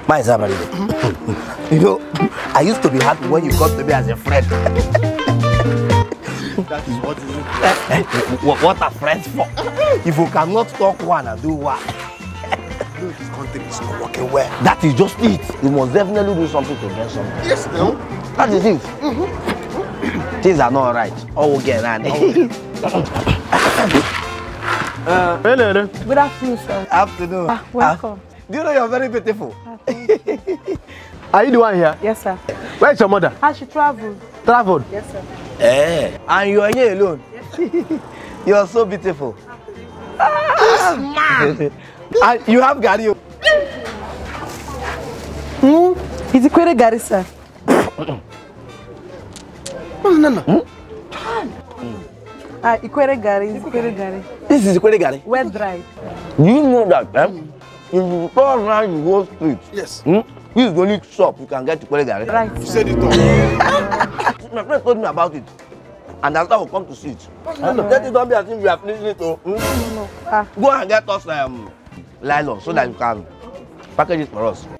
My Zabari. You know, I used to be happy when you got to me as a friend. That is what is it? What are friends for? If you cannot talk one and do one. This country is not working well. That is just it. You must definitely do something to get something. Yes, no. That is it. Things are not right. All will get around. Hello. Good afternoon, sir. Afternoon. Welcome. Do you know you're very beautiful? Are you the one here? Yes, sir. Where's your mother? She traveled. Traveled? Yes, sir. And you are here alone? Yes. You are so beautiful. Yes, man. And you have Gary. It's Ikwere Gari, sir. No. Ikwere Gari, it's Ikwere Gari. This is Ikwere Gari. Well dried. You know that, if you turn around in Wall Street, Yes. This is the only shop you can get Ikwere Gari. Right. You said it all. My friend told me about it. And that's how we come to see it. Let it don't be as if you have listened to. No. Go and get us nylon so that you can package it for us.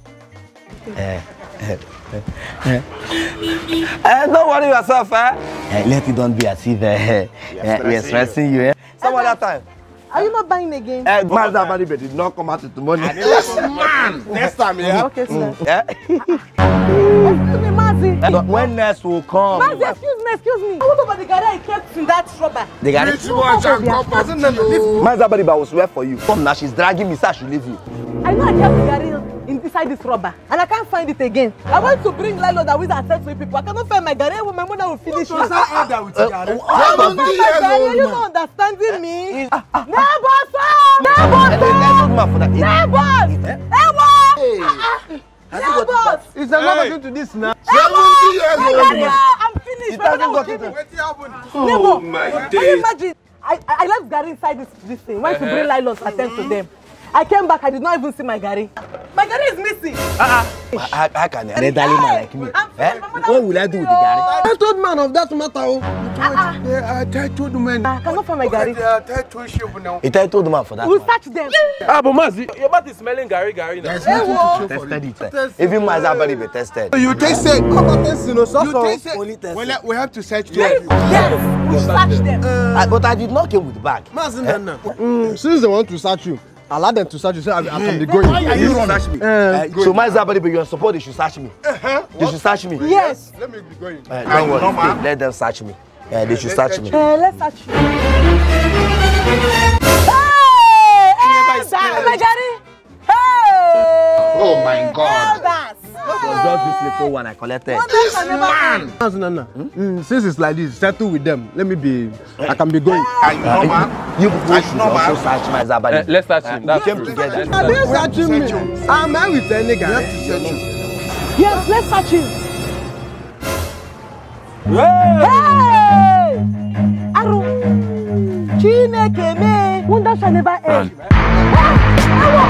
Don't worry yourself, let it don't be as if we're stressing you. Some other time. Are you not buying again? Mazda Body did not come out to money. Yes, man. Next time, yeah. Okay, sir. Excuse me, Mazi. When next will come? Mazi, excuse me. What about the Gari I kept in that rubber? They got it. Mazda Body was swear for you. Come now, she's dragging me, so I should leave you. I know I kept the Gari inside this rubber and I can't find it again. I want to bring Lilo that we are sent to people. I cannot find my Gari when my mother will finish it. With Gary. Are you not understanding me? Neighbor, sir! Is there nothing to this now? 70 years old. I'm finished. Oh my Can you days. imagine? I left Gary inside this thing. Went to bring Lilo to attend to them. I came back, I did not even see my Gary. My Gary is missing. How can a elderly man like me? What will I do with the Gary? I told man of that matter. I told the man. I cannot find my Gary. He told the man for that. We'll search them. But Mazi, your mouth is smelling Gary now. There's nothing to show for Tested you. it. Even Mazda Body be tested. You tasted. How taste, you know, so You tasted. Only tested. Well, we have to search to Yes, we'll search them. But I did not come with the bag. Since they want to search you, allow them to search you. Say I can be going. Why are you running? Search me. So Mazda Body, you support they should search me. They should search me. Yes. Let me be going. Don't worry. Let them search me. They should search me. Let's search you. Hey, my Gary. Hey. Oh my God. Elders. It was just this little one I collected. No. Since it's like this, settle with them. Let me be. I can be going. You people should also search Mazda Body. Let's search him. We came together. Are they searching me? I'm out with any guy. Yes, let's search him. Hey! Aru! Chineke me! Wonder shall never end. Hey!